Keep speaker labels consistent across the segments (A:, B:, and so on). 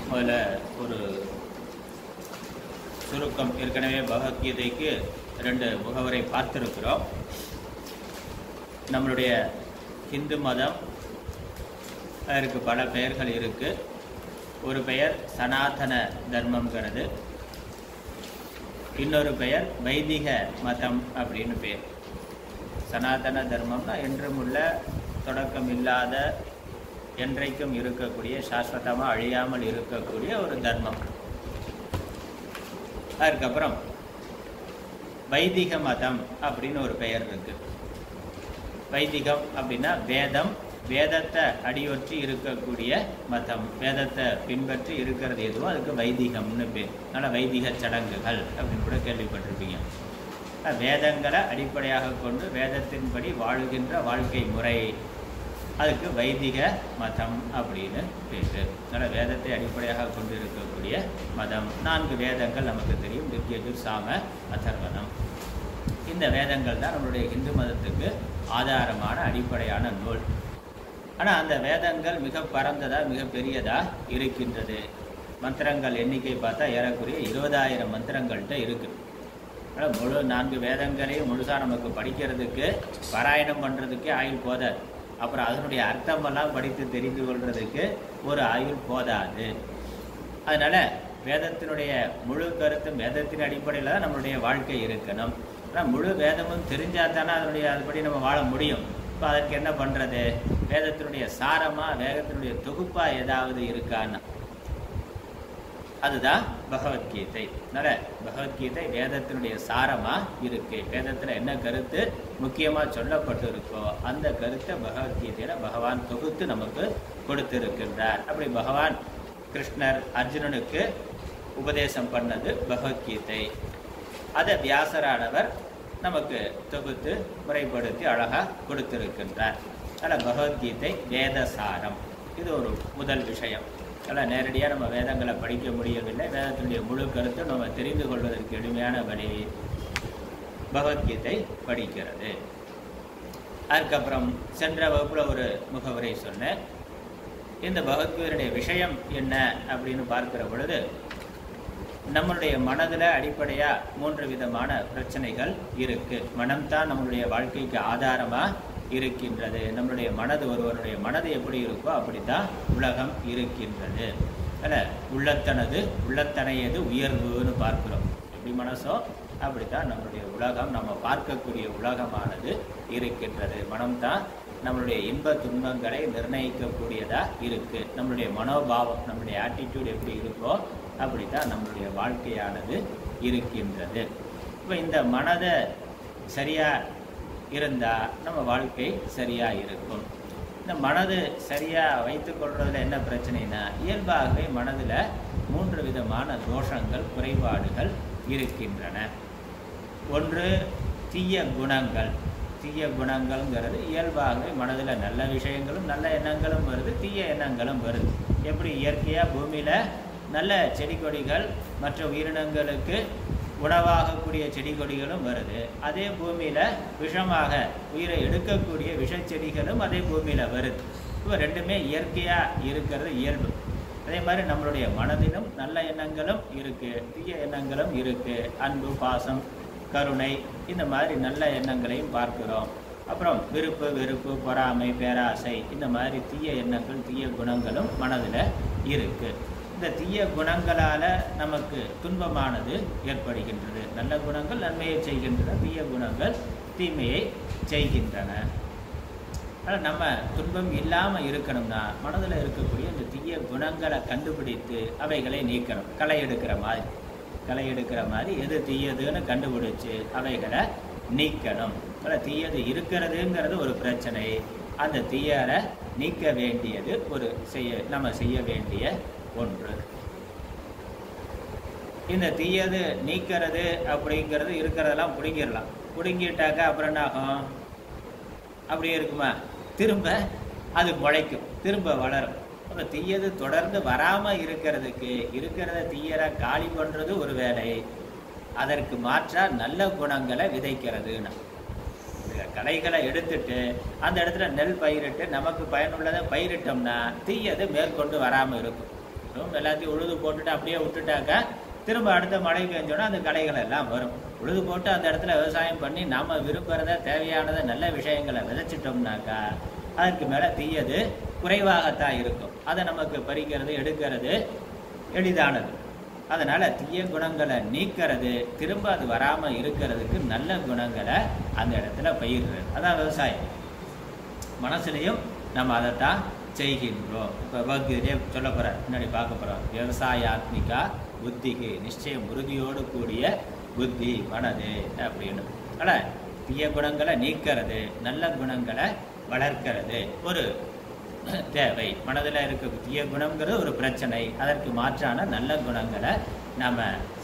A: முதல்ல ஒரு சுருக்கம். ஏற்கனவே பகவத்கீதைக்கு 2 முகவரை பார்த்திருக்கிறோம். நம்மளுடைய ஹிந்து மதம் அதற்கு பல பெயர்கள் இருக்கு. ஒரு பெயர் சனாதன தர்மம்ங்கிறது, இன்னொரு பெயர் வைதிக மதம் அப்படின்னு பேர். சனாதன தர்மம்னா என்றும் உள்ள, தொடக்கம் இல்லாத, என்றைக்கும் இருக்கக்கூடிய, சாஸ்வதமாக அழியாமல் இருக்கக்கூடிய ஒரு தர்மம். அதுக்கப்புறம் வைதிக மதம் அப்படின்னு ஒரு பெயர் இருக்கு. வைதிகம் அப்படின்னா வேதம், வேதத்தை அடியொற்றி இருக்கக்கூடிய மதம், வேதத்தை பின்பற்றி இருக்கிறது எதுவும் அதுக்கு வைதிகம்னு பேர். அதனால் வைதிக சடங்குகள் அப்படின்னு கூட கேள்விப்பட்டிருப்பீங்க. வேதங்களை அடிப்படையாக கொண்டு வேதத்தின்படி வாழுகின்ற வாழ்க்கை முறை, அதுக்கு வைதிக மதம் அப்படின்னு பேர். அதனால் வேதத்தை அடிப்படையாக கொண்டு இருக்கக்கூடிய மதம். 4 வேதங்கள் நமக்கு தெரியும்: ரிக்யஜுர், சாம, அதர்வணம். இந்த வேதங்கள் தான் நம்மளுடைய இந்து மதத்துக்கு ஆதாரமான அடிப்படையான நூல். ஆனால் அந்த வேதங்கள் மிக பரந்ததா, மிக பெரியதா இருக்கின்றது. மந்திரங்கள் எண்ணிக்கை பார்த்தா ஏறக்குறைய 20,000 மந்திரங்கள்கிட்ட இருக்குது. ஆனால் முழு 4 வேதங்களையும் முழுசாக நமக்கு படிக்கிறதுக்கு, பாராயணம் பண்ணுறதுக்கே ஆயுள் போதாது. அப்புறம் அதனுடைய அர்த்தமெல்லாம் படித்து தெரிந்து கொள்வதற்கு ஒரு ஆயுள் போதாது. அதனால் வேதத்தினுடைய முழு கருத்தும் வேதத்தின் அடிப்படையில் தான் நம்மளுடைய வாழ்க்கை இருக்கணும். ஆனால் முழு வேதமும் தெரிஞ்சால் தானே அதனுடைய அதுபடி நம்ம வாழ முடியும். இப்போ அதற்கு என்ன பண்ணுறது? வேதத்தினுடைய சாரமாக, வேதத்தினுடைய தொகுப்பாக ஏதாவது இருக்கான்னு, அதுதான் பகவத்கீதை. அதனால் பகவத்கீதை வேதத்தினுடைய சாரமாக இருக்கு. வேதத்தில் என்ன கருத்து முக்கியமாக சொல்லப்பட்டு இருக்கோ அந்த கருத்தை பகவத்கீதையில் பகவான் தொகுத்து நமக்கு கொடுத்திருக்கின்றார். அப்படி பகவான் கிருஷ்ணர் அர்ஜுனனுக்கு உபதேசம் பண்ணது பகவத்கீதை. அதை வியாசரானவர் நமக்கு தொகுத்து முறைப்படுத்தி அழகாக கொடுத்திருக்கின்றார். அதில் பகவத்கீதை வேதசாரம். இது ஒரு முதல் விஷயம். அதனால் நேரடியாக நம்ம வேதங்களை படிக்க முடியவில்லை. வேதத்தினுடைய முழு கருத்தை நம்ம தெரிந்து கொள்வதற்கு எளிமையான வழி பகவத்கீதை படிக்கிறது. அதுக்கப்புறம் சென்ற வகுப்பில் ஒரு முகவரை சொன்னேன். இந்த பகவத்கீதையுடைய விஷயம் என்ன அப்படின்னு பார்க்கிற பொழுது, நம்மளுடைய மனதில் அடிப்படையாக 3 விதமான பிரச்சனைகள் இருக்குது. மனம்தான் நம்மளுடைய வாழ்க்கைக்கு ஆதாரமாக இருக்கின்றது. நம்மளுடைய மனது, ஒருவருடைய மனது எப்படி இருக்கோ அப்படித்தான் உலகம் இருக்கின்றது. அதில் உள்ளத்தனையது உயர்வுன்னு பார்க்கிறோம். எப்படி மனசோ அப்படித்தான் நம்மளுடைய உலகம், நம்ம பார்க்கக்கூடிய உலகமானது இருக்கின்றது. மனம்தான் நம்மளுடைய இன்ப துன்பங்களை நிர்ணயிக்கக்கூடியதாக இருக்குது. நம்மளுடைய மனோபாவம், நம்மளுடைய ஆட்டிடியூட் எப்படி இருக்கோ அப்படித்தான் நம்மளுடைய வாழ்க்கையானது இருக்கின்றது. இப்போ இந்த மனதை சரியாக இருந்தால் நம்ம வாழ்க்கை சரியாக இருக்கும். இந்த மனது சரியாக வைத்து கொள்வதில் என்ன பிரச்சனைனா, இயல்பாகவே மனதில் 3 விதமான தோஷங்கள், குறைபாடுகள் இருக்கின்றன. ஒன்று தீய குணங்கள். தீய குணங்கள்ங்கிறது இயல்பாகவே மனதில் நல்ல விஷயங்களும் நல்ல எண்ணங்களும் வருது, தீய எண்ணங்களும் வருது. எப்படி இயற்கையாக பூமியில் நல்ல செடி கொடிகள் மற்ற உயிரினங்களுக்கு உணவாகக்கூடிய செடி கொடிகளும் வருது, அதே பூமியில் விஷமாக உயிரை எடுக்கக்கூடிய விஷச்செடிகளும் அதே பூமியில் வருது. இப்போ 2மே இயற்கையாக இருக்கிறது இயல்பு. அதே மாதிரி நம்மளுடைய மனதிலும் நல்ல எண்ணங்களும் இருக்குது, தீய எண்ணங்களும் இருக்குது. அன்பு, பாசம், கருணை, இந்த மாதிரி நல்ல எண்ணங்களையும் பார்க்கிறோம். அப்புறம் விருப்பு, வெறுப்பு, பொறாமை, பேராசை, இந்த மாதிரி தீய எண்ணங்கள், தீய குணங்களும் மனதில் இருக்குது. இந்த தீய குணங்களால் நமக்கு துன்பமானது ஏற்படுகின்றது. நல்ல குணங்கள் நன்மையை செய்கின்றன, தீய குணங்கள் தீமையை செய்கின்றன. ஆனால் நம்ம துன்பம் இல்லாமல் இருக்கணும்னா மனதில் இருக்கக்கூடிய இந்த தீய குணங்களை கண்டுபிடித்து அவைகளை நீக்கணும். களை எடுக்கிற மாதிரி எது தீயதுன்னு கண்டுபிடிச்சு அவைகளை நீக்கணும். தீயது இருக்கிறதுங்கிறது ஒரு பிரச்சனை. அந்த தீயரை நீக்க வேண்டியது நம்ம செய்ய வேண்டிய ஒன்று. இந்த தீயது நீக்கிறது அப்படிங்கிறது இருக்கிறதெல்லாம் பிடுங்கிடலாம். பிடுங்கிட்டாக்கா அப்புறம் என்ன ஆகும்? அப்படியே இருக்குமா? திரும்ப அது முளைக்கும், திரும்ப வளரும். அப்போ தீயது தொடர்ந்து வராமல் இருக்கிறதுக்கு இருக்கிறத தீயரை காலி பண்ணுறது ஒரு வேலை. அதற்கு மாற்றாக நல்ல குணங்களை விதைக்கிறதுன்னு களைகளை எடுத்துட்டு அந்த இடத்துல நெல் பயிரிட்டு நமக்கு பயனுள்ளதை பயிரிட்டோம்னா தீயது மேற்கொண்டு வராமல் இருக்கும். எல்லாத்தையும் உழுது போட்டுட்டு அப்படியே விட்டுட்டாக்கா திரும்ப அடுத்த மழை பெஞ்சோன்னா அந்த களைகள் எல்லாம் வரும். உழுது போட்டு அந்த இடத்துல விவசாயம் பண்ணி நாம் விரும்புகிறத தேவையானதை நல்ல விஷயங்களை விதைச்சிட்டோம்னாக்கா அதற்கு மேலே தீயது குறைவாகத்தான் இருக்கும். அதை நமக்கு பறிக்கிறது எடுக்கிறது எளிதானது. அதனால் தீய குணங்களை நீக்கிறது, திரும்ப அது வராமல் இருக்கிறதுக்கு நல்ல குணங்களை அந்த இடத்துல பயிர்றது. அதான் விவசாயம். மனசுலையும் நம்ம அதைத்தான் செய்கின்றோம். இப்போ பகவத்கீதையே சொல்ல போகிறேன், முன்னாடி பார்க்க போகிறோம். விவசாயாத்மிகா புத்திக்கு, நிச்சயம் உறுதியோடு கூடிய புத்தி மனது அப்படின்னு. ஆனால் தீய குணங்களை நீக்கிறது, நல்ல குணங்களை வளர்க்கிறது ஒரு தேவை. மனதில் இருக்க தீய குணங்கிறது ஒரு பிரச்சனை, அதற்கு மாற்றான நல்ல குணங்களை நாம்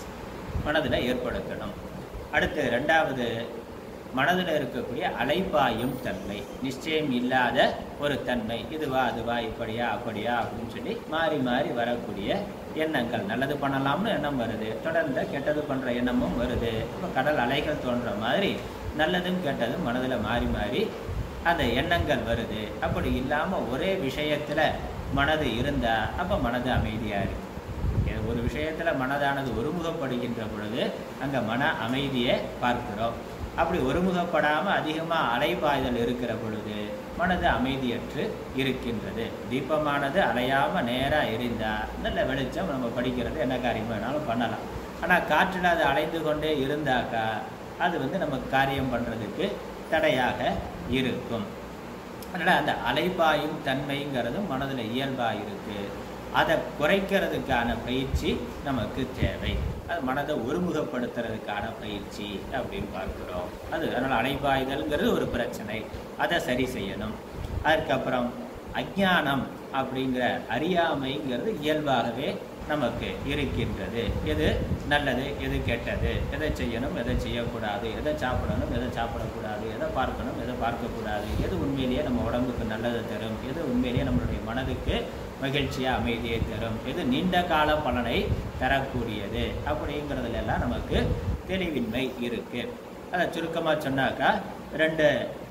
A: மனதில் ஏற்படுத்தணும். அடுத்து ரெண்டாவது, மனதில் இருக்கக்கூடிய அலைப்பாயும் தன்மை, நிச்சயம் இல்லாத ஒரு தன்மை. இதுவா அதுவா, இப்படியா அப்படியா அப்படின்னு சொல்லி மாறி மாறி வரக்கூடிய எண்ணங்கள். நல்லது பண்ணலாம்னு எண்ணம் வருது, தொடர்ந்து கெட்டது பண்ணுற எண்ணமும் வருது. இப்போ கடல் அலைகள் தோன்ற மாதிரி நல்லதும் கெட்டதும் மனதில் மாறி மாறி அந்த எண்ணங்கள் வருது. அப்படி இல்லாமல் ஒரே விஷயத்தில் மனது இருந்தால் அப்போ மனது அமைதியாக இருக்குது. ஒரு விஷயத்தில் மனதானது ஒருமுகப்படுகின்ற பொழுது அங்கே மன அமைதியை பார்க்கிறோம். அப்படி ஒருமுகப்படாமல் அதிகமாக அலைபாய்தல் இருக்கிற பொழுது மனது அமைதியற்று இருக்கின்றது. தீபமானது அலையாமல் நேராக எரிந்தால் நல்ல வெளிச்சம், நம்ம படிக்கிறது என்ன காரியம் வேணாலும் பண்ணலாம். ஆனால் காற்றில் அது அலைந்து கொண்டே இருந்தாக்கா அது நம்ம காரியம் பண்ணுறதுக்கு தடையாக இருக்கும். அதனால் அந்த அலைபாயும் தன்மைங்கிறதும் மனதில் இயல்பாக இருக்குது. அதை குறைக்கிறதுக்கான பயிற்சி நமக்கு தேவை. அது மனதை ஒருமுகப்படுத்துறதுக்கான பயிற்சி அப்படின்னு பார்க்குறோம். அதனால் அலைபாய்தல்ங்கிறது ஒரு பிரச்சனை, அதை சரி செய்யணும். அதுக்கப்புறம் அஞ்ஞானம் அப்படிங்கிற அறியாமைங்கிறது இயல்பாகவே நமக்கு இருக்கின்றது. எது நல்லது, எது கெட்டது, எதை செய்யணும், எதை செய்யக்கூடாது, எதை சாப்பிடணும், எதை சாப்பிடக்கூடாது, எதை பார்க்கணும், எதை பார்க்கக்கூடாது, எது உண்மையிலேயே நம்ம உடம்புக்கு நல்லதை தரும், எது உண்மையிலேயே நம்மளுடைய மனதுக்கு மகிழ்ச்சியாக அமைதியை தரும், எது நீண்ட கால பலனை தரக்கூடியது அப்படிங்கிறதுலாம் நமக்கு தெளிவின்மை இருக்குது. அதை சுருக்கமாக சொன்னாக்கா ரெண்டு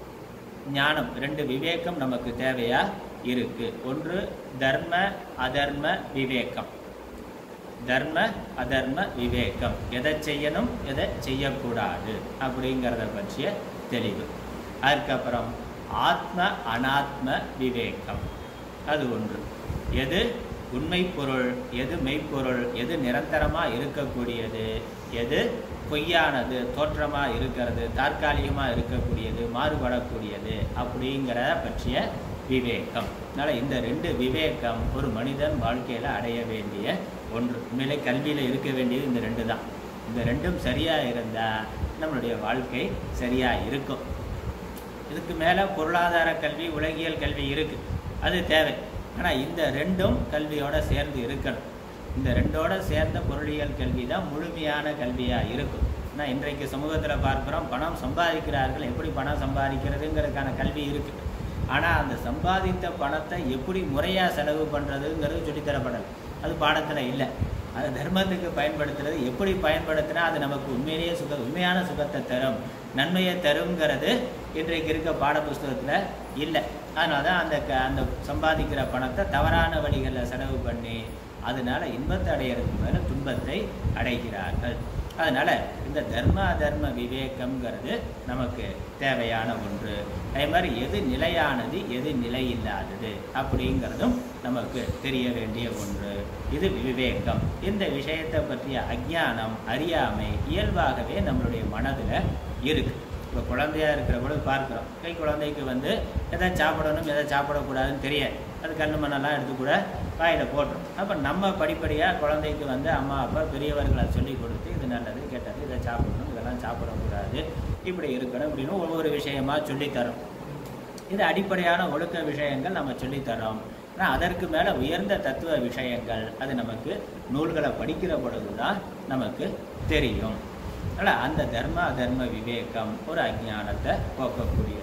A: ஞானம், ரெண்டு விவேகம் நமக்கு தேவையாக இருக்குது. ஒன்று தர்ம அதர்ம விவேகம். தர்ம அதர்ம விவேகம், எதை செய்யணும் எதை செய்யக்கூடாது அப்படிங்கிறத பற்றிய தெளிவு. அதுக்கப்புறம் ஆத்ம அனாத்ம விவேகம், அது ஒன்று. எது உண்மை பொருள், எது மெய்ப்பொருள், எது நிரந்தரமாக இருக்கக்கூடியது, எது பொய்யானது, தோற்றமாக இருக்கிறது, தற்காலிகமாக இருக்கக்கூடியது, மாறுபடக்கூடியது அப்படிங்கிறத பற்றிய விவேகம். அதனால் இந்த ரெண்டு விவேகம் ஒரு மனிதன் வாழ்க்கையில் அடைய வேண்டிய ஒன்று. உண்மையிலே கல்வியில் இருக்க வேண்டியது இந்த ரெண்டு தான். இந்த ரெண்டும் சரியாக இருந்தால் நம்மளுடைய வாழ்க்கை சரியாக இருக்கும். இதுக்கு மேலே பொருளாதார கல்வி, உலகியல் கல்வி இருக்குது, அது தேவை. ஆனால் இந்த ரெண்டும் கல்வியோடு சேர்ந்து இருக்கணும். இந்த ரெண்டோடு சேர்ந்த பொருளியல் கல்வி தான் முழுமையான கல்வியாக இருக்கும். ஆனால் இன்றைக்கு சமூகத்தில் பார்க்குறோம், பணம் சம்பாதிக்கிறார்கள், எப்படி பணம் சம்பாதிக்கிறதுங்கிறதுக்கான கல்வி இருக்குது. ஆனால் அந்த சம்பாதித்த பணத்தை எப்படி முறையாக செலவு பண்ணுறதுங்கிறது சொல்லித்தரப்படலை, அது பாடத்தில் இல்லை. அது தர்மத்துக்கு பயன்படுத்துறது, எப்படி பயன்படுத்தினா அது நமக்கு உண்மையிலேயே உண்மையான சுகத்தை தரும், நன்மையை தருங்கிறது இன்றைக்கு இருக்க பாட புஸ்தகத்தில் இல்லை. அதனால தான் அந்த சம்பாதிக்கிற பணத்தை தவறான வழிகளில் செலவு பண்ணி அதனால் இன்பத்தை அடையிறதுக்கு மேலே துன்பத்தை அடைகிறார்கள். அதனால் இந்த தர்ம அதர்ம விவேகம்ங்கிறது நமக்கு தேவையான ஒன்று. அதே மாதிரி எது நிலையானது எது நிலை இல்லாதது அப்படிங்கிறதும் நமக்கு தெரிய வேண்டிய ஒன்று. இது விவேகம். இந்த விஷயத்தை பற்றிய அஞ்ஞானம், அறியாமை இயல்பாகவே நம்மளுடைய மனதில் இருக்குது. இப்போ குழந்தையாக இருக்கிற பொழுது பார்க்குறோம், கை குழந்தைக்கு எதை சாப்பிடணும் எதை சாப்பிடக்கூடாதுன்னு தெரியாது. அது கண்ணு மண்ணெல்லாம் எடுத்து கூட வாயில் போட்டுரும். அப்போ நம்ம படிப்படியாக குழந்தைக்கு அம்மா அப்பா பெரியவர்களை சொல்லி கொடுத்து இது நல்லது கெட்டது, இதை சாப்பிடணும் இதெல்லாம் சாப்பிடக்கூடாது, இப்படி இருக்கணும் அப்படின்னு ஒவ்வொரு விஷயமா சொல்லித்தரோம். இது அடிப்படையான ஒழுக்க விஷயங்கள் நம்ம சொல்லித்தரோம். ஆனால் அதற்கு மேலே உயர்ந்த தத்துவ விஷயங்கள் அது நமக்கு நூல்களை படிக்கிற பொழுது தான் நமக்கு தெரியும். அதனால் அந்த தர்ம அதர்ம விவேகம் ஒரு அஞ்ஞானத்தை போக்கக்கூடியது.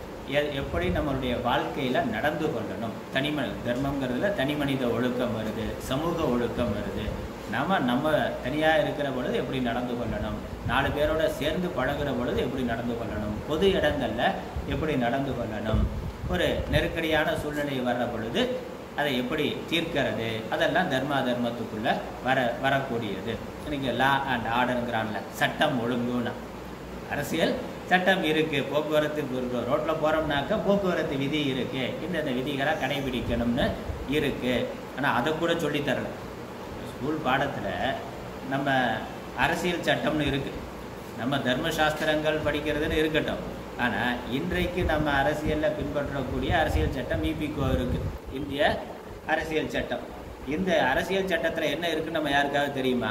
A: எப்படி நம்மளுடைய வாழ்க்கையில் நடந்து கொள்ளணும், தனிமனித தர்மங்கிறதுல தனி மனித ஒழுக்கம் வருது, சமூக ஒழுக்கம் வருது. நம்ம தனியாக இருக்கிற பொழுது எப்படி நடந்து கொள்ளணும், 4 பேரோட சேர்ந்து பழகிற பொழுது எப்படி நடந்து கொள்ளணும், பொது இடங்களில் எப்படி நடந்து கொள்ளணும், ஒரு நெருக்கடியான சூழ்நிலை வர்ற பொழுது அதை எப்படி தீர்க்கிறது, அதெல்லாம் தர்ம அதர்மத்துக்குள்ளே வரக்கூடியது. இன்னைக்கு லா அண்ட் ஆர்டருங்கிறான்ல, சட்டம் ஒழுங்குன்னா. அரசியல் சட்டம் இருக்குது, போக்குவரத்து ரோட்டில் போகிறோம்னாக்கா போக்குவரத்து விதி இருக்குது, இந்த விதிகளை கடைபிடிக்கணும்னு இருக்குது. ஆனால் அதை கூட சொல்லித்தரல. ஸ்கூல் பாடத்தில் நம்ம அரசியல் சட்டம்னு இருக்குது, நம்ம தர்மசாஸ்திரங்கள் படிக்கிறதுன்னு இருக்கட்டும். ஆனால் இன்றைக்கு நம்ம அரசியலில் பின்பற்றக்கூடிய அரசியல் சட்டம் இபிகோ இருக்குது, இந்திய அரசியல் சட்டம். இந்த அரசியல் சட்டத்தில் என்ன இருக்குன்னு நம்ம யாருக்காவது தெரியுமா?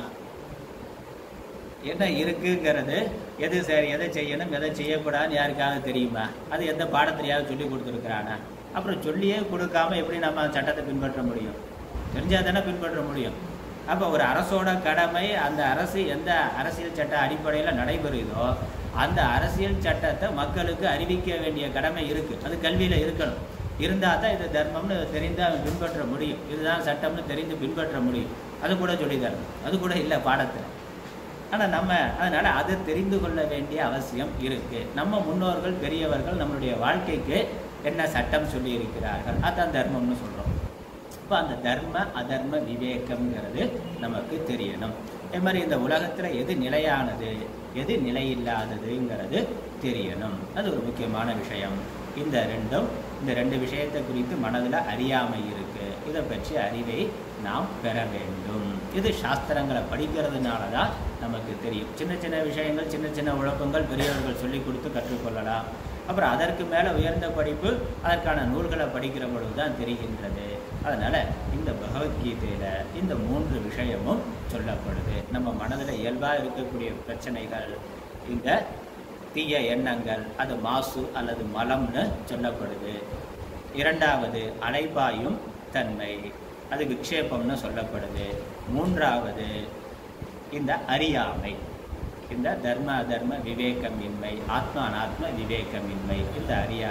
A: என்ன இருக்குங்கிறது, எது சரி, எதை செய்யணும், எதை செய்யக்கூடாதுன்னு யாருக்காவது தெரியுமா? அது எந்த பாடத்திலையாவது சொல்லி கொடுத்துருக்குறானா? அப்புறம் சொல்லியே கொடுக்காம எப்படி நம்ம சட்டத்தை பின்பற்ற முடியும்? தெரிஞ்சால் தானே பின்பற்ற முடியும். அப்போ ஒரு அரசோட கடமை, அந்த அரசு எந்த அரசியல் சட்ட அடிப்படையில் நடைபெறுதோ அந்த அரசியல் சட்டத்தை மக்களுக்கு அறிவிக்க வேண்டிய கடமை இருக்குது. அது கல்வியில் இருக்கணும். இருந்தால் தான் இது தர்மம்னு தெரிந்து அவன் பின்பற்ற முடியும், இதுதான் சட்டம்னு தெரிந்து பின்பற்ற முடியும். அது கூட சொல்லித்தரணும், அது கூட இல்லை பாடத்தில். ஆனால் நம்ம அதனால் அதை தெரிந்து கொள்ள வேண்டிய அவசியம் இருக்குது. நம்ம முன்னோர்கள் பெரியவர்கள் நம்மளுடைய வாழ்க்கைக்கு என்ன சட்டம் சொல்லி இருக்கிறார்கள், அதுதான் தர்மம்னு சொல்கிறோம். இப்போ அந்த தர்ம அதர்ம விவேகம்ங்கிறது நமக்கு தெரியணும். அதே மாதிரி இந்த உலகத்தில் எது நிலையானது எது நிலையில்லாததுங்கிறது தெரியணும். அது ஒரு முக்கியமான விஷயம். இந்த ரெண்டு விஷயத்தை குறித்து மனதில் அறியாமை இருக்குது. இதை பற்றி அறிவை நாம் பெற வேண்டும். இது சாஸ்திரங்களை படிக்கிறதுனால தான் நமக்கு தெரியும். சின்ன சின்ன விஷயங்கள், சின்ன சின்ன உழப்பங்கள் பெரியவர்கள் சொல்லி கொடுத்து கற்றுக்கொள்ளலாம். அப்புறம் அதற்கு மேலே உயர்ந்த படிப்பு, அதற்கான நூல்களை படிக்கிற பொழுது தான் தெரிகின்றது. அதனால் இந்த பகவத்கீதையில் இந்த 3 விஷயமும் சொல்லப்படுது. நம்ம மனதில் இயல்பாக இருக்கக்கூடிய பிரச்சனைகள், இந்த தீய எண்ணங்கள், அது மாசு அல்லது மலம்னு சொல்லப்படுது. 2வது அலைபாயும் தன்மை, அது விக்ஷேபம்னு சொல்லப்படுது. 3வது இந்த அறியாமை, இந்த தர்ம அதர்ம விவேகமின்மை, ஆத்மா அனாத்ம விவேகமின்மை, இந்த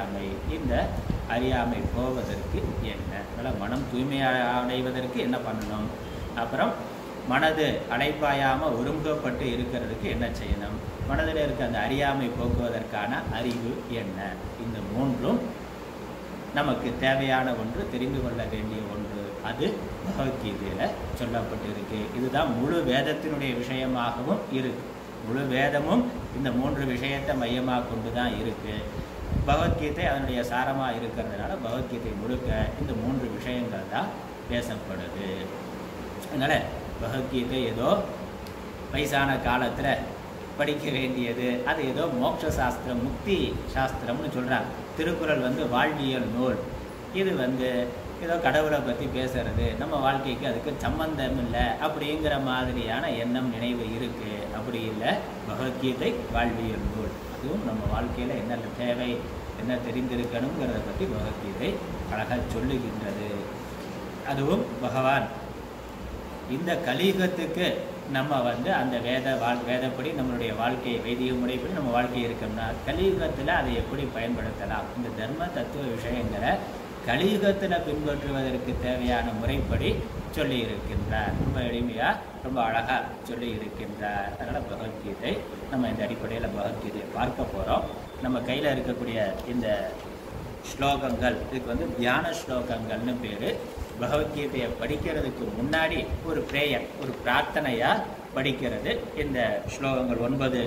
A: அறியாமை போவதற்கு என்ன, அதனால் மனம் தூய்மையடைவதற்கு என்ன பண்ணணும், அப்புறம் மனது அலைப்பாயாமல் ஒருமுகப்பட்டு இருக்கிறதுக்கு என்ன செய்யணும், மனதில் இருக்க அந்த அறியாமை போக்குவதற்கான அறிவு என்ன, இந்த 3ம் நமக்கு தேவையான ஒன்று, தெரிந்து கொள்ள வேண்டிய ஒன்று. அது பகவத்கீதையில் சொல்லப்பட்டிருக்கு. இதுதான் முழு வேதத்தினுடைய விஷயமாகவும் இருக்குது. முழு வேதமும் இந்த 3 விஷயத்தை மையமாக கொண்டு தான் இருக்குது. பகவத்கீதை அதனுடைய சாரமாக இருக்கிறதுனால பகவத்கீதை முழுக்க இந்த 3 விஷயங்கள் தான் பேசப்படுது. அதனால் பகவத்கீதை ஏதோ வயசான காலத்தில் படிக்க வேண்டியது, அது ஏதோ மோட்ச சாஸ்திரம், முக்தி சாஸ்திரம்னு சொல்கிறாங்க. திருக்குறள் வாழ்வியல் நூல். இது ஏதோ கடவுளை பற்றி பேசுறது, நம்ம வாழ்க்கைக்கு அதுக்கு சம்பந்தம் இல்லை அப்படிங்கிற மாதிரியான எண்ணம், நினைவு இருக்குது. அப்படி இல்லை. பகவத்கீதை வாழ்வியல் நூல். அதுவும் நம்ம வாழ்க்கையில் என்ன தேவை, என்ன தெரிந்திருக்கணுங்கிறத பற்றி பகவத்கீதை அழகாக சொல்லுகின்றது. அதுவும் பகவான் இந்த கலியுகத்துக்கு நம்ம அந்த வேதப்படி நம்மளுடைய வாழ்க்கையை, வைதிக முறைப்படி நம்ம வாழ்க்கை இருக்கோம்னா கலியுகத்தில் அதை எப்படி பயன்படுத்தலாம், இந்த தர்ம தத்துவ விஷயங்களை கலியுகத்தில் பின்பற்றுவதற்கு தேவையான முறைப்படி சொல்லி இருக்கின்றார். ரொம்ப எளிமையாக, ரொம்ப அழகாக சொல்லி இருக்கின்றார். அதனால் பகவத்கீதை நம்ம இந்த அடிப்படையில் பகவத்கீதையை பார்க்க போகிறோம். நம்ம கையில் இருக்கக்கூடிய இந்த ஸ்லோகங்கள், இதுக்கு தியான ஸ்லோகங்கள்னு பேர். பகவத்கீதையை படிக்கிறதுக்கு முன்னாடி ஒரு பிரேயர், ஒரு பிரார்த்தனையாக படிக்கிறது. இந்த ஸ்லோகங்கள்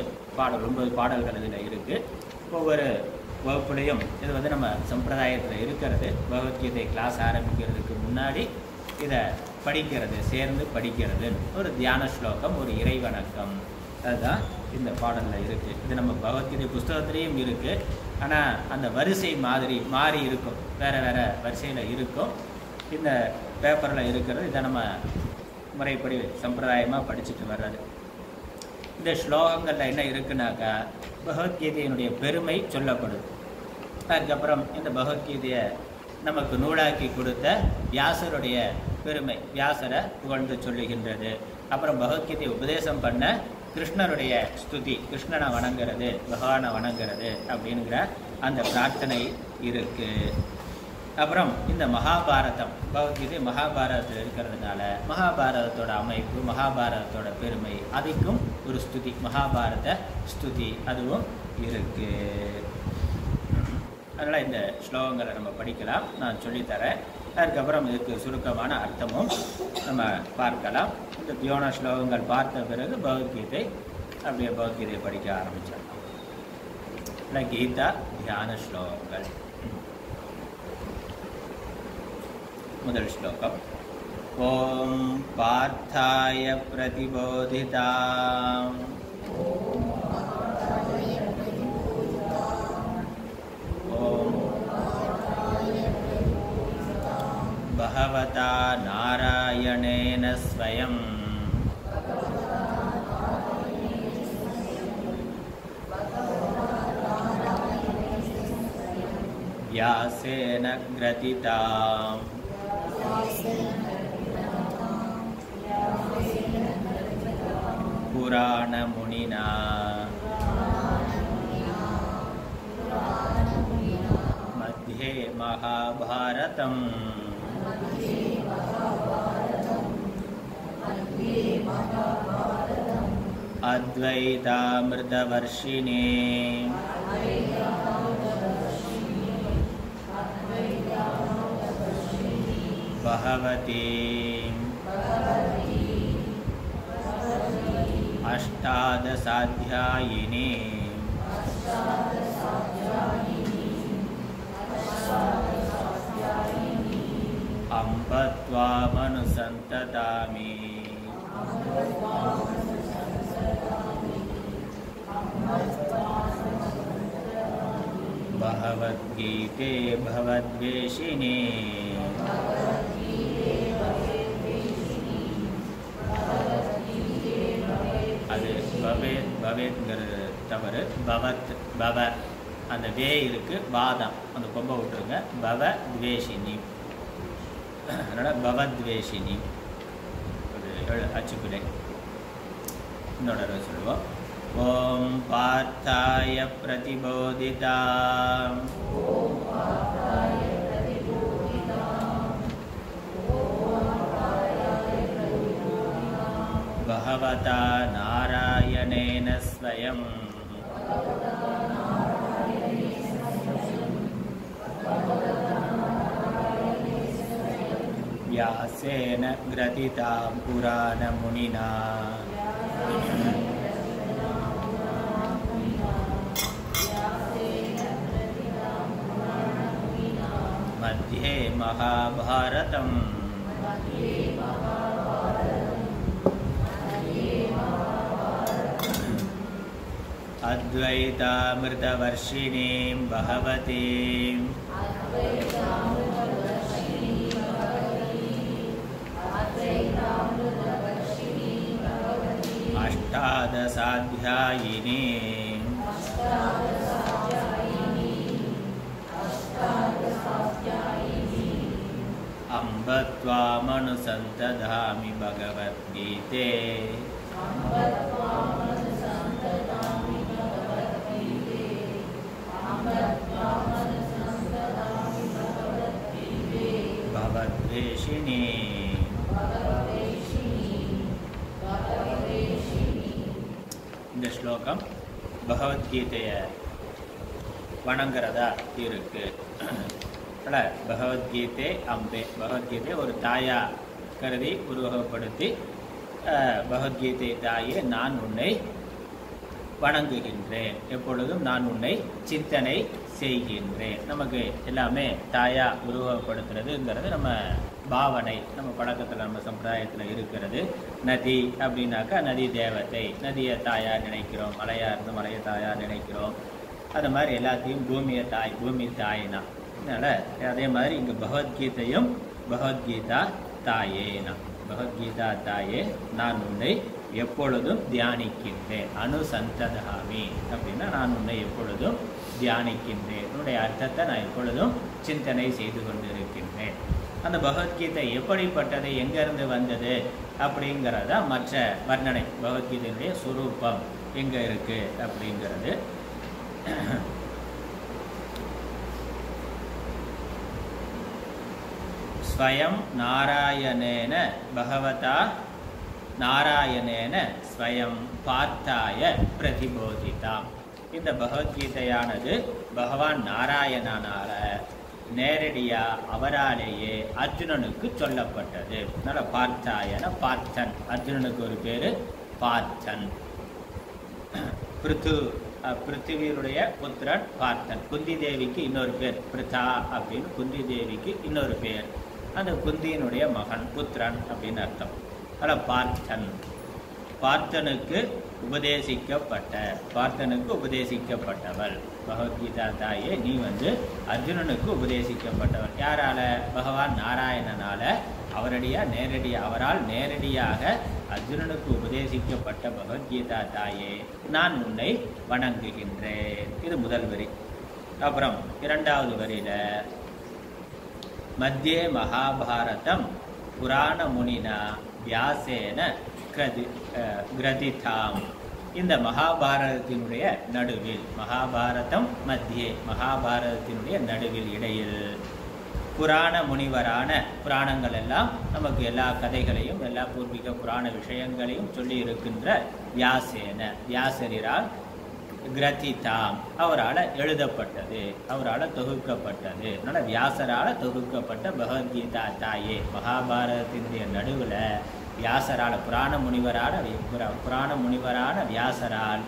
A: 9 பாடல்கள் இதில் இருக்குது. ஒவ்வொரு வகுப்புலையும் இது நம்ம சம்பிரதாயத்தில் இருக்கிறது. பகவத்கீதை கிளாஸ் ஆரம்பிக்கிறதுக்கு முன்னாடி இதை படிக்கிறது, சேர்ந்து படிக்கிறது. ஒரு தியான ஸ்லோகம், ஒரு இறைவணக்கம், அதுதான் இந்த பாடலில் இருக்குது. இது நம்ம பகவத்கீதை புஸ்தகத்திலையும் இருக்குது. ஆனால் அந்த வரிசை மாறி இருக்கும், வேறு வரிசையில் இருக்கும். இந்த பேப்பரில் இருக்கிறது. இதை நம்ம முறைப்படி சம்பிரதாயமாக படிச்சுட்டு வர்றது. இந்த ஸ்லோகங்களில் என்ன இருக்குன்னாக்கா பகவத்கீதையினுடைய பெருமை சொல்லப்படுது. அதுக்கப்புறம் இந்த பகவத்கீதையை நமக்கு நூலாக்கி கொடுத்த வியாசருடைய பெருமை, வியாசரை புகழ்ந்து சொல்லுகின்றது. அப்புறம் பகவத்கீதையை உபதேசம் பண்ண கிருஷ்ணருடைய ஸ்துதி, கிருஷ்ணனை வணங்குறது, பகவானை வணங்குறது அப்படிங்கிற அந்த பிரார்த்தனை இருக்குது. அப்புறம் இந்த மகாபாரதம், பகவத்கீதை மகாபாரதத்தில் இருக்கிறதுனால மகாபாரதத்தோட அமைப்பு, மகாபாரதத்தோட பெருமை, அதுக்கும் ஒரு ஸ்துதி, மகாபாரத ஸ்துதி அதுவும் இருக்குது. அதனால் இந்த ஸ்லோகங்களை நம்ம படிக்கலாம், நான் சொல்லித்தரேன். அதுக்கப்புறம் இதுக்கு சுருக்கமான அர்த்தமும் நம்ம பார்க்கலாம். இந்த தியோன ஸ்லோகங்கள் பார்த்த பிறகு பகவத்கீதை அப்படியே பகவத்கீதையை படிக்க ஆரம்பித்தோம். இல்லை கீதா தியான ஸ்லோகங்கள். முதல் ஸ்லோகம். ஓம் பார்த்தாய பிரதிபோதிதாம் ஓம் பகவதா நாராயணேன ஸ்வயம் व्यासेन ग्रथिताम् पुराणमुनिना मध्ये महाभारतम् अद्वैतामृतवर्षिणे भगवती अष्टादशाध्यायिनी अम्ब त्वामनुसन्ततामि भगवद्गीते भवद्वेषिणी அது பவேத் பவேத்ங்கிறது தவறு. பவத் பவ அந்த வே இருக்கு, வாதம் அந்த கொம்பை விட்டுருங்க. பவ துவேஷினி, அதனால் பவத்வேஷினி ஒரு அச்சுப்பிள்ளை. இன்னொரு சொல்லுவோம். ஓம் பார்த்தாய பிரதிபோதிதாம் பகவதா நாராயணேன ஸ்வயம் व्यासेन ग्रथितां पुराणमुनिना मध्ये महाभारतम् अद्वैतामृतवर्षिणीं भगवतीं अष्टादशाध्यायिनी अम्ब त्वामनुसन्ततामि भगवद्गीते भवद्वेषिणी. இந்த ஸ்லோகம் பகவத்கீதையை வணங்குறதா இருக்கு. பகவத்கீதை அம்பே, பகவத்கீதை ஒரு தாயா கருதி உருவகப்படுத்தி பகவத்கீதை தாயே நான் உன்னை வணங்குகின்றேன், எப்பொழுதும் நான் உன்னை சிந்தனை செய்கின்றேன். நமக்கு எல்லாமே தாயா உருவகப்படுத்துறதுங்கிறது நம்ம பாவனை, நம்ம பழக்கத்தில் நம்ம சம்பிரதாயத்தில் இருக்கிறது. நதி அப்படின்னாக்கா நதி தேவதை, நதியை தாயா நினைக்கிறோம். மலையாக இருந்து மலையை தாயா நினைக்கிறோம். அது மாதிரி எல்லாத்தையும் பூமியை தாய், பூமி தாயினா. அதனால் அதே மாதிரி இங்கே பகவத்கீதையும் பகவத்கீதா தாயேனா, பகவத்கீதா தாயே நான் உன்னை எப்பொழுதும் தியானிக்கின்றேன். அனுசந்ததாமி அப்படின்னா நான் உன்னை எப்பொழுதும் தியானிக்கின்றேன், உன்னுடைய அர்த்தத்தை நான் எப்பொழுதும் சிந்தனை செய்து கொண்டிருக்கின்றேன். அந்த பகவத்கீதை எப்படிப்பட்டது, எங்கேருந்து வந்தது அப்படிங்கிறதா மற்ற வர்ணனை. பகவத்கீதையினுடைய சுரூபம் எங்கே இருக்குது அப்படிங்கிறது. ஸ்வயம் நாராயணேன பகவதா நாராயணேன ஸ்வயம் பார்த்தாய பிரதிபோதிதாம். இந்த பகவத்கீதையானது பகவான் நாராயணனால நேரடியா அவராலேயே அர்ஜுனனுக்கு சொல்லப்பட்டது. அதனால பார்த்தாயன பார்த்தன், அர்ஜுனனுக்கு ஒரு பேரு பார்த்தன். பிருத்திவியுடைய புத்திரன் பார்த்தன். குந்தி தேவிக்கு இன்னொரு பேர் பிருதா அப்படின்னு, குந்தி தேவிக்கு இன்னொரு பேர். அந்த குந்தியினுடைய மகன், புத்திரன் அப்படின்னு அர்த்தம். அதனால் பார்த்தன், பார்த்தனுக்கு உபதேசிக்கப்பட்டவள். பகவத்கீதா தாயே, நீ அர்ஜுனனுக்கு உபதேசிக்கப்பட்டவள். யாரால? பகவான் நாராயணனால, அவரால் நேரடியாக அர்ஜுனனுக்கு உபதேசிக்கப்பட்ட பகவத்கீதா தாயே, நான் உன்னை வணங்குகின்றேன். இது முதல் வரி. அப்புறம் இரண்டாவது வரியில மத்தியே மகாபாரதம் புராண முனினா வியாசேன கிரதிதாம். இந்த மகாபாரதத்தினுடைய நடுவில், மகாபாரதம் மத்தியே, மகாபாரதத்தினுடைய நடுவில், இடையில் புராண முனிவரான, புராணங்கள் எல்லாம் நமக்கு எல்லா கதைகளையும் எல்லா பூர்வீக புராண விஷயங்களையும் சொல்லி இருக்கின்ற வியாசேன, வியாசரிரால் கிரதிதாம், அவரால் எழுதப்பட்டது, அவரால் தொகுக்கப்பட்டது. அதனால் வியாசரால் தொகுக்கப்பட்ட பகவத்கீதா தாயே, மகாபாரதத்தினுடைய நடுவில் வியாசரால், புராண முனிவரான வியாசரால்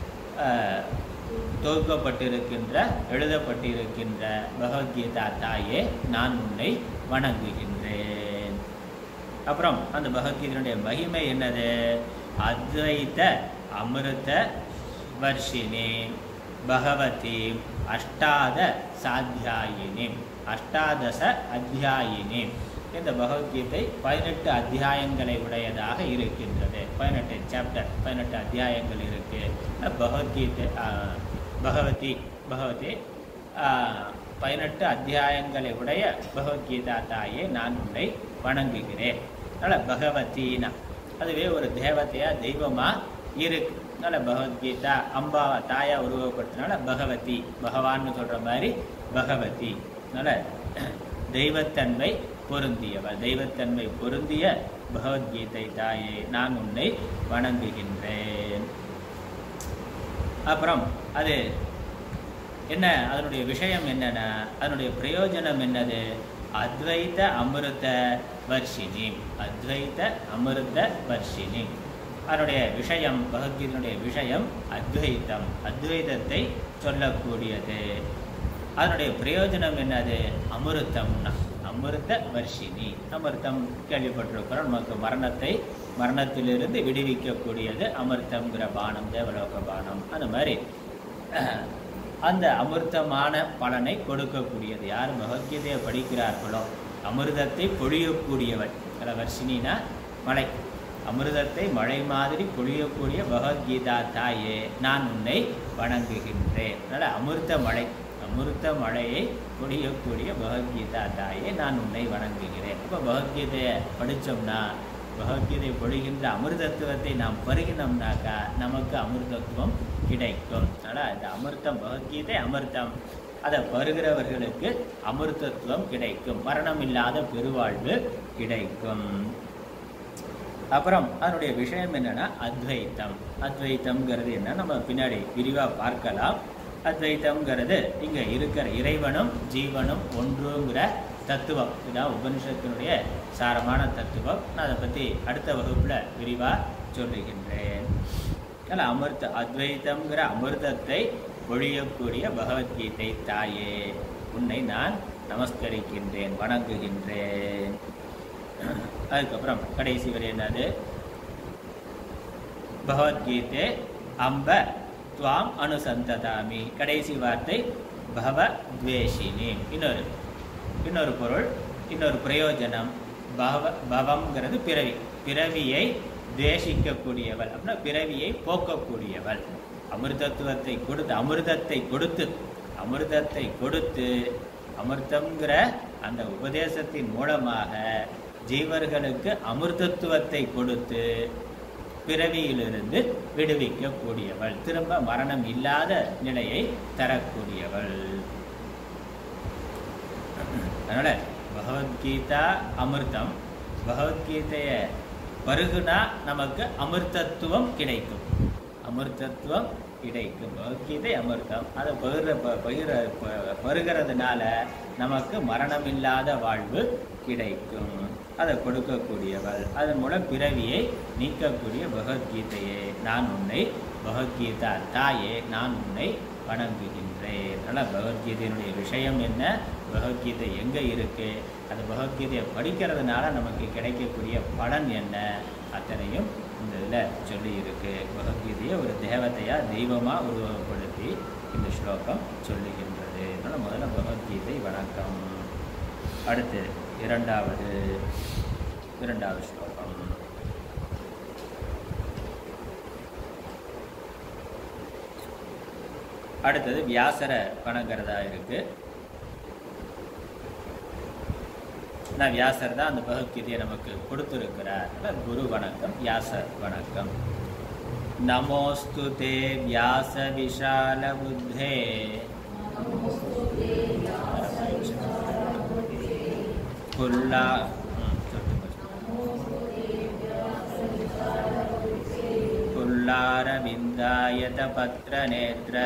A: தொகுக்கப்பட்டிருக்கின்ற, எழுதப்பட்டிருக்கின்ற பகவத்கீதா தாயே, நான் உன்னை வணங்குகின்றேன். அப்புறம் அந்த பகவத்கீதையினுடைய மகிமை என்னது? அத்வைத அமிர்த வர்ஷினி பகவதி அஷ்டாதச அத்தியாயினி. இந்த பகவத்கீதை 18 அத்தியாயங்களை உடையதாக இருக்கின்றது. 18 சாப்டர், 18 அத்தியாயங்கள் இருக்கு. பகவதி 18 அத்தியாயங்களை உடைய பகவத்கீதா தாயே, நான் உன்னை வணங்குகிறேன். அதனால் பகவதினா அதுவே ஒரு தேவதையா, தெய்வமா இருக்கு. அதனால் பகவத்கீதா அம்பாவை தாயா உருவப்படுத்தினால பகவதி, பகவான்னு சொல்ற மாதிரி பகவதி. அதனால் தெய்வத்தன்மை பொருந்தியவள், தெய்வத்தன்மை பொருந்திய பகவத்கீதை தாயே, நான் உன்னை வணங்குகின்றேன். அப்புறம் அது என்ன, அதனுடைய விஷயம் என்னன்னா, அதனுடைய பிரயோஜனம் என்னது? அத்வைத அமிர்த வர்ஷினி, அத்வைத அமிர்த வர்ஷினி. அதனுடைய விஷயம், பகவத்கீதையினுடைய விஷயம் அத்வைத்தம், அத்வைதத்தை சொல்லக்கூடியது. அதனுடைய பிரயோஜனம் என்னது? அமிர்தம்னா, அமிர்த வர்ஷினி. அமிர்தம் கேள்விப்பட்டிருக்கிறோம், நமக்கு மரணத்திலிருந்து விடுவிக்கக்கூடியது அமிர்தம்ங்கிற பானம், தேவலோக பானம். அந்த மாதிரி அந்த அமிர்தமான பலனை கொடுக்கக்கூடியது. யார் பகவத்கீதையை படிக்கிறார்களோ அமிர்தத்தை பொழியக்கூடியவள். வர்ஷினினா மழை, அமிர்தத்தை மழை மாதிரி பொழியக்கூடிய பகவத்கீதா தாயே, நான் உன்னை வணங்குகின்றேன். அதனால் அமிர்த மழையை பொழியக்கூடிய பகவத்கீதா தாயே, நான் உன்னை வணங்குகிறேன். இப்போ பகவத்கீதையை படித்தோம்னா, பகவத்கீதை பொழிகின்ற அமிர்தத்துவத்தை நாம் பருகினோம்னாக்கா நமக்கு அமிர்தத்துவம் கிடைக்கும். அதனால் இந்த அமிர்தம், பகவத்கீதை அமிர்தம், அதை பருகிறவர்களுக்கு அமிர்தத்துவம் கிடைக்கும், மரணம் இல்லாத பெருவாழ்வு கிடைக்கும். அப்புறம் அதனுடைய விஷயம் என்னன்னா அத்வைத்தம். அத்வைத்தம்ங்கிறது என்ன, நம்ம பின்னாடி விரிவாக பார்க்கலாம். அத்வைத்தம்ங்கிறது இங்கே இருக்கிற இறைவனும் ஜீவனும் ஒன்றுங்கிற தத்துவம். இதுதான் உபனிஷத்தினுடைய சாரமான தத்துவம். நான் அதை பற்றி அடுத்த வகுப்பில் விரிவாக சொல்லுகின்றேன். அதனால் அத்வைத்தம்ங்கிற அமிர்தத்தை பொழியக்கூடிய பகவத்கீதை தாயே, உன்னை நான் நமஸ்கரிக்கின்றேன், வணங்குகின்றேன். அதுக்கப்புறம் கடைசி வரை என்னது? பகவத்கீதை அம்ப துவாம் அனுசந்ததாமி. கடைசி வார்த்தை பவத்வேஷினி. இன்னொரு பொருள், இன்னொரு பிரயோஜனம். பவம்ங்கிறது பிறவி, பிறவியை துவேஷிக்கக்கூடியவள் அப்படின்னா பிறவியை போக்கக்கூடியவள். அமிர்தத்துவத்தை கொடுத்து அமிர்தம்ங்கிற அந்த உபதேசத்தின் மூலமாக ஜீவர்களுக்கு அமிர்தத்துவத்தை கொடுத்து பிறவியிலிருந்து விடுவிக்கக்கூடியவள், திரும்ப மரணம் இல்லாத நிலையை தரக்கூடியவள். அதனால பகவத்கீதா அமிர்தம், பகவத்கீதையை பருகுனா நமக்கு அமிர்தத்துவம் கிடைக்கும். அமிர்தத்துவம் கிடைக்கும். பகவத்கீதை அமிர்தம். அதை பருகிறதுனால நமக்கு மரணமில்லாத வாழ்வு கிடைக்கும். அதை கொடுக்கக்கூடியவள். அதன் மூலம் பிறவியை நீக்கக்கூடிய பகவத்கீதையே நான் உன்னை, பகவத்கீதா தாயே நான் உன்னை வணங்குகின்றேன். அதனால் பகவத்கீதையினுடைய விஷயம் என்ன, பகவத்கீதை எங்கே இருக்குது, அந்த பகவத்கீதையை படிக்கிறதுனால நமக்கு கிடைக்கக்கூடிய பலன் என்ன, அத்தனையும் இந்த இதில் சொல்லியிருக்கு. பகவத்கீதையை ஒரு தேவதையாக தெய்வமாக உருவகப்படுத்தி இந்த ஸ்லோகம் சொல்லுகின்றது. அதனால் முதல்ல பகவத்கீதை வணக்கம். அடுத்து இரண்டாவது ஸ்லோகம். அடுத்தது வியாசரை வணங்குறதா இருக்கு. நான் வியாசர் தான் அந்த பகவத்கீதையை நமக்கு கொடுத்துருக்கிறார். குரு வணக்கம், வியாசர் வணக்கம். நமோஸ்து தே வியாச விஷால புத்தே புல்லாரவிந்தாயத பத்ர நேத்ர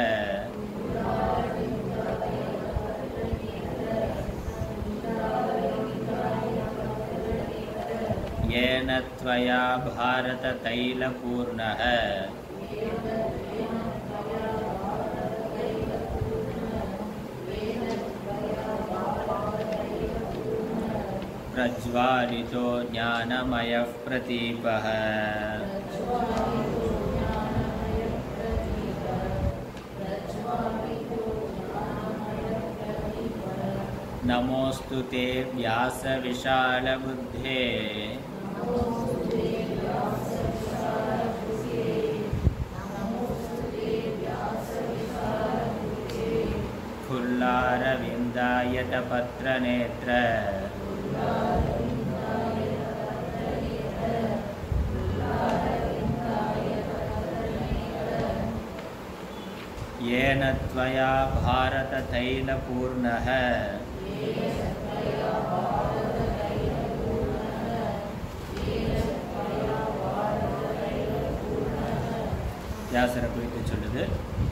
A: येन त्वया भारत तैलपूर्णः प्रज्वालितो ज्ञानमयः प्रदीपः नमोस्तु ते व्यास विशाल बुद्धे फुल्लारविन्दायत पत्र नेत्र येन त्वया भारत तैलपूर्णः வியாசரை குறித்து சொல்லுது.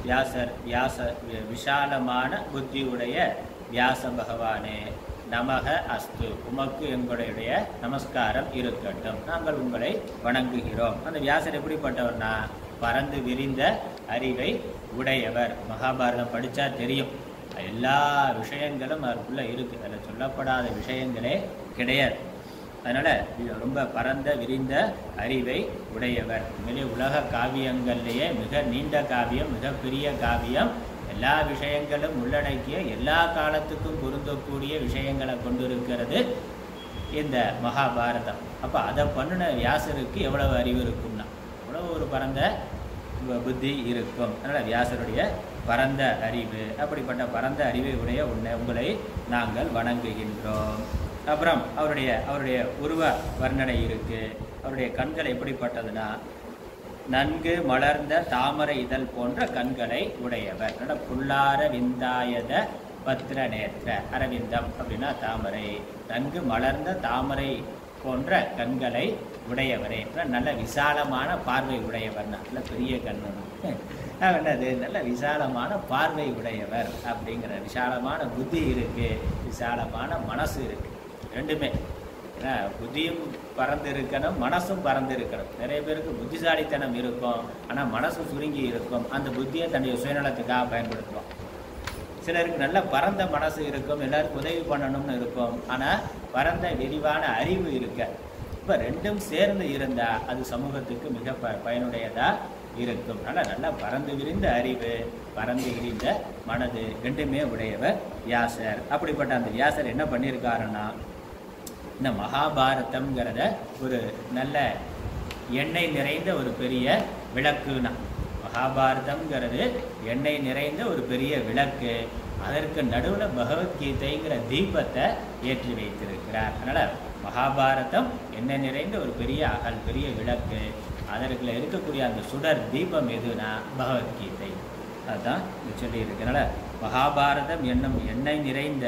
A: வியாச விஷாலமான புத்தி உடைய வியாச பகவானே நமக அஸ்து, உமக்கு எங்களுடைய நமஸ்காரம் இருக்கட்டும், நாங்கள் உங்களை வணங்குகிறோம். அந்த வியாசர் எப்படிப்பட்டவர்னா பறந்து விரிந்த அறிவை உடையவர். மகாபாரதம் படித்தா தெரியும், எல்லா விஷயங்களும் அவருக்குள்ளே இருக்குது, அதில் சொல்லப்படாத விஷயங்களே கிடையாது. அதனால் ரொம்ப பரந்த விரிந்த அறிவை உடையவர். உண்மையிலே உலக காவியங்கள்லேயே மிக நீண்ட காவியம், மிகப்பெரிய காவியம், எல்லா விஷயங்களும் உள்ளடக்கிய எல்லா காலத்துக்கும் பொருந்தக்கூடிய விஷயங்களை கொண்டிருக்கிறது இந்த மகாபாரதம். அப்போ அதை பண்ணின வியாசருக்கு எவ்வளவு அறிவு இருக்கும்னா எவ்வளவு ஒரு பரந்த புத்தி இருக்கும். அதனால் வியாசருடைய பரந்த அறிவு, அப்படிப்பட்ட பரந்த அறிவை உடைய உங்களை நாங்கள் வணங்குகின்றோம். அப்புறம் அவருடைய உருவ வர்ணனை இருக்குது. அவருடைய கண்கள் எப்படிப்பட்டதுன்னா நன்கு மலர்ந்த தாமரை இதழ் போன்ற கண்களை உடையவர். அதனால் புல்லார விந்தாயத பத்ர நேத்ர, அரவிந்தம் அப்படின்னா தாமரை, நன்கு மலர்ந்த தாமரை போன்ற கண்களை உடையவரே. நல்ல விசாலமான பார்வை உடையவர், நல்ல பெரிய கண்ணு என்னது, நல்ல விசாலமான பார்வை உடையவர் அப்படிங்கிற. விசாலமான புத்தி இருக்குது, விசாலமான மனசு இருக்குது, ரெண்டுமே. ஏன்னா புத்தியும் பறந்து இருக்கணும், மனசும் பறந்து இருக்கணும். நிறைய பேருக்கு புத்திசாலித்தனம் இருக்கும், ஆனால் மனசு சுருங்கி இருக்கும். அந்த புத்தியை தன்னுடைய சுயநலத்துக்காக பயன்படுத்துவோம். சிலருக்கு நல்ல பரந்த மனசு இருக்கும், எல்லாருக்கும் உதவி பண்ணணும்னு இருக்கும், ஆனால் பரந்த விரிவான அறிவு இருக்க. இப்போ ரெண்டும் சேர்ந்து இருந்தால் அது சமூகத்துக்கு மிக பயனுடையதாக இருக்கும். அதனால் நல்லா பறந்து விரிந்த அறிவு, பறந்து விரிந்த மனது, ரெண்டுமே உடையவர் வியாசர். அப்படிப்பட்ட அந்த வியாசர் என்ன பண்ணியிருக்காருன்னா இந்த மகாபாரதம்ங்கிறத ஒரு நல்ல எண்ணெய் நிறைந்த ஒரு பெரிய விளக்குனா, மகாபாரதம்ங்கிறது எண்ணெய் நிறைந்த ஒரு பெரிய விளக்கு. அதற்கு நடுவில் பகவத்கீதைங்கிற தீபத்தை ஏற்றி வைத்திருக்கிறார். அதனால் மகாபாரதம் எண்ணெய் நிறைந்த ஒரு பெரிய விளக்கு. அதற்குள்ள இருக்கக்கூடிய அந்த சுடர் தீபம் எதுனா பகவத்கீதை. அதுதான் சொல்லியிருக்கிறனால மகாபாரதம் என்னும் எண்ணெய் நிறைந்த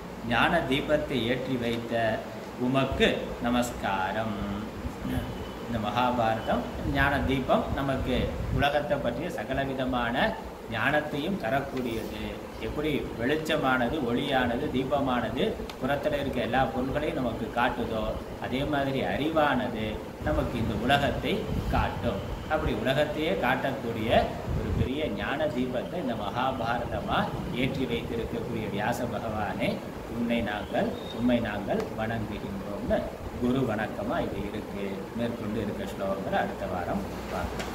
A: ஞான தீபத்தை ஏற்றி வைத்த உமக்கு நமஸ்காரம். இந்த மகாபாரதம் ஞான தீபம் நமக்கு உலகத்தை பற்றிய சகலவிதமான ஞானத்தையும் தரக்கூடியது. எப்படி வெளிச்சமானது, ஒளியானது, தீபமானது புறத்தில் இருக்க எல்லா பொருள்களையும் நமக்கு காட்டுதோ, அதே மாதிரி அறிவானது நமக்கு இந்த உலகத்தை காட்டும். அப்படி உலகத்தையே காட்டக்கூடிய ஒரு பெரிய ஞான தீபத்தை இந்த மகாபாரதமாக ஏற்றி வைத்திருக்கக்கூடிய வியாச பகவானே உண்மை நாங்கள் வணங்குகின்றோம்னு குரு வணக்கமாக இது இருக்கு. மேற்கொண்டு இருக்க ஸ்லோகங்களை அடுத்த வாரம் பார்க்கலாம்.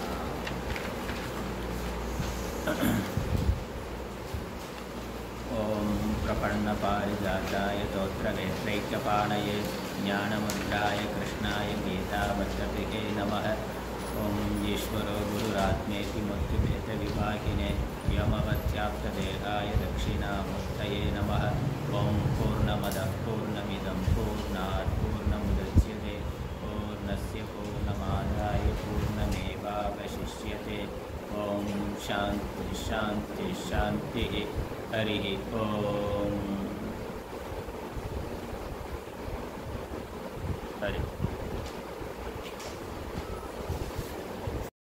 A: ஓம் பிரபன்ன பாரிஜாதாய தோத்ரவேத்ரைக்கபாணயே ஞானமுத்ராய கிருஷ்ணாய கீதாவச்சபிகே நமः. ஓம் ஈஸ்வரோ குருராத்மேதி முக்திவேத விபாகினே யமவத்யாப்ததேகாய தட்சிணாமூர்த்தயே நமः. ஓம் பூர்ணமதः பூர்ணமிதம் பூர்ணாத் பூர்ணமுதச்யதே பூர்ணஸ்ய பூர்ணமாதாய பூர்ணமேவாவசிஷ்யதே. ஓம் சாந்தி சாந்தி சாந்தி. ஹரி ஓம்.